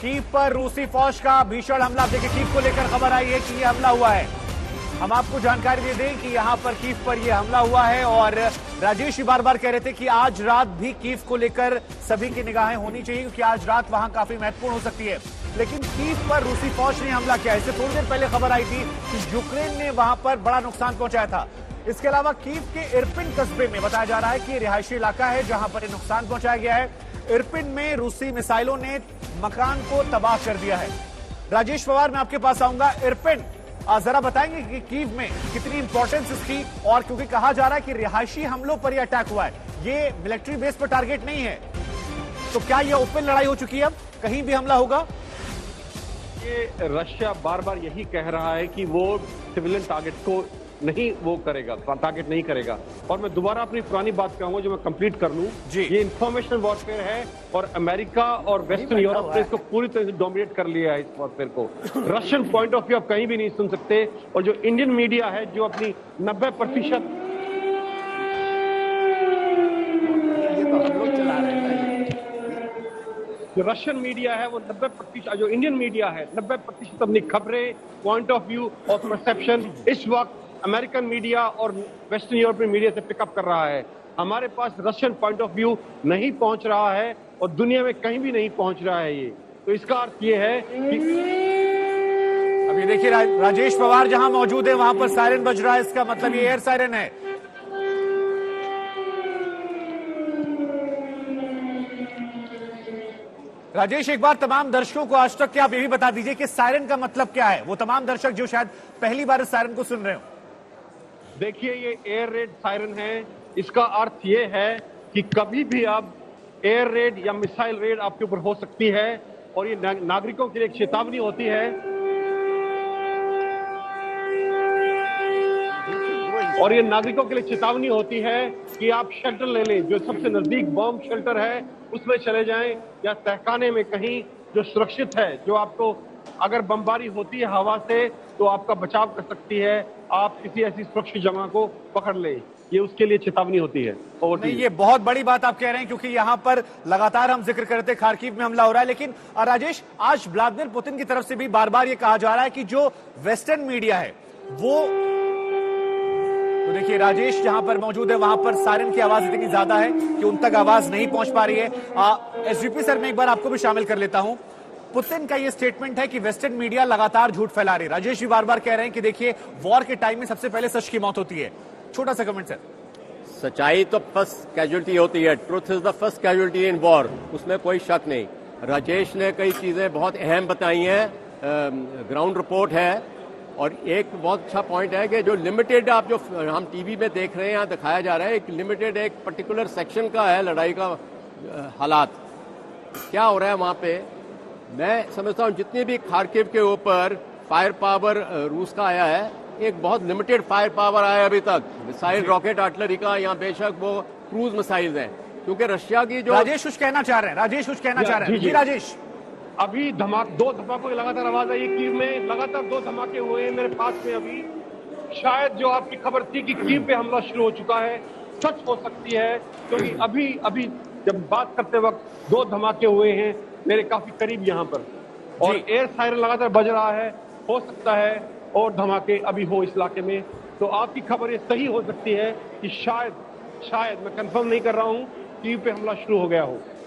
Kyiv पर रूसी फौज का भीषण हमला। देखिए कीव को लेकर खबर आई है कि यह हमला हुआ है। हम आपको जानकारी दे दें कि यहां पर कीव पर यह हमला हुआ है और राजेश जी बार बार कह रहे थे कि आज रात भी कीव को लेकर सभी की निगाहें होनी चाहिए क्योंकि आज रात वहां काफी महत्वपूर्ण हो सकती है। लेकिन कीव पर रूसी फौज ने हमला किया। इससे थोड़ी देर पहले खबर आई थी कि यूक्रेन ने वहां पर बड़ा नुकसान पहुंचाया था। इसके अलावा कीव के इरपिन कस्बे में बताया जा रहा है कि रिहायशी इलाका है जहां पर नुकसान पहुंचाया गया है। इरपिन में रूसी मिसाइलों ने मकान को तबाह कर दिया है। राजेश पवार मैं आपके पास आऊंगा। इरपिन जरा बताएंगे कि कीव में कितनी इंपॉर्टेंस इसकी, और क्योंकि कहा जा रहा है कि रिहायशी हमलों पर यह अटैक हुआ है, ये मिलिट्री बेस पर टारगेट नहीं है, तो क्या यह ओपन लड़ाई हो चुकी है? अब कहीं भी हमला होगा? ये रशिया बार बार यही कह रहा है कि वो सिविलियन टारगेट को नहीं वो करेगा, टारगेट नहीं करेगा। और मैं दोबारा अपनी पुरानी बात कहूंगा जो मैं कंप्लीट कर लूं। ये इंफॉर्मेशन वॉरफेयर है और अमेरिका और वेस्टर्न यूरोप ने इसको पूरी तरह से डोमिनेट कर लिया है इस वॉरफेयर को। रशियन पॉइंट ऑफ व्यू आप कहीं भी नहीं सुन सकते। और जो इंडियन मीडिया है जो अपनी 90% जो रशियन मीडिया है वो 90%, जो इंडियन मीडिया है 90% अपनी खबरें, पॉइंट ऑफ व्यू और परसेप्शन इस वक्त अमेरिकन मीडिया और वेस्टर्न यूरोपियन मीडिया से पिकअप कर रहा है। हमारे पास रशियन पॉइंट ऑफ व्यू नहीं पहुंच रहा है और दुनिया में कहीं भी नहीं पहुंच रहा है। ये तो इसका अर्थ ये है कि अभी देखिए राजेश पवार जहां मौजूद है वहां पर सायरन बज रहा है। इसका मतलब ये एयर सायरन है। राजेश एक बार तमाम दर्शकों को आज तक आप ये भी बता दीजिए कि सायरन का मतलब क्या है, वो तमाम दर्शक जो शायद पहली बार इस सायरन को सुन रहे हो। देखिए ये एयर रेड सायरन है। इसका अर्थ ये है कि कभी भी अब एयर रेड या मिसाइल रेड आपके ऊपर हो सकती है और ये नागरिकों के लिए एक चेतावनी होती है। और ये नागरिकों के लिए चेतावनी होती है कि आप शेल्टर ले लें, जो सबसे नजदीक बॉम्ब शेल्टर है उसमें चले जाएं या तहखाने में कहीं जो सुरक्षित है, जो आपको अगर बमबारी होती है हवा से तो आपका बचाव कर सकती है। आप किसी ऐसी सुरक्षित जगह को पकड़ लें, ये उसके लिए चेतावनी होती है। नहीं, ये बहुत बड़ी बात आप कह रहे हैं क्योंकि यहां पर लगातार हम जिक्र करते खार्किव में हमला हो रहा है। लेकिन राजेश आज व्लादिमीर पुतिन की तरफ से भी बार बार ये कहा जा रहा है कि जो वेस्टर्न मीडिया है वो, तो देखिए राजेश जहां पर मौजूद है वहां पर सायरन की आवाज इतनी ज्यादा है कि उन तक आवाज नहीं पहुंच पा रही है। एसडीपी सर मैं एक बार आपको भी शामिल कर लेता हूं। पुतिन का यह स्टेटमेंट है कि वेस्टर्न मीडिया लगातार झूठ फैला रही है। राजेश जी बार बार कह रहे हैं कि देखिए वॉर के टाइम में सबसे पहले सच की मौत होती है। छोटा सा कमेंट सर। सच्चाई तो फर्स्ट कैजुअलिटी होती है। Truth is the first casualty in war, उसमें कोई शक नहीं। राजेश ने कई चीजें बहुत अहम बताई हैं, ग्राउंड रिपोर्ट है। और एक बहुत अच्छा पॉइंट है कि जो लिमिटेड आप जो हम टीवी में देख रहे हैं, यहाँ दिखाया जा रहा है, एक लिमिटेड एक पर्टिकुलर सेक्शन का है लड़ाई का हालात क्या हो रहा है वहां पे। मैं समझता हूँ जितनी भी खार्किव के ऊपर फायर पावर रूस का आया है, एक बहुत लिमिटेड फायर पावर आया अभी तक। मिसाइल रॉकेट आर्टिलरी का यहाँ बेशक वो क्रूज मिसाइल हैं, क्योंकि रशिया की जो राजेश कुछ कहना चाह रहे हैं। राजेश कुछ कहना चाह रहे हैं। जी राजेश। अभी दो धमाकों की लगातार आवाज आई। कीव में लगातार 2 धमाके हुए हैं मेरे पास में। अभी शायद जो आपकी खबर थी कि कीव पे हमला शुरू हो चुका है सच हो सकती है, क्योंकि अभी जब बात करते वक्त 2 धमाके हुए हैं मेरे काफी करीब यहाँ पर, और एयर सायरन लगातार बज रहा है। हो सकता है और धमाके अभी हो इस इलाके में। तो आपकी खबर ये सही हो सकती है कि शायद मैं कंफर्म नहीं कर रहा हूँ, कीव पे हमला शुरू हो गया हो।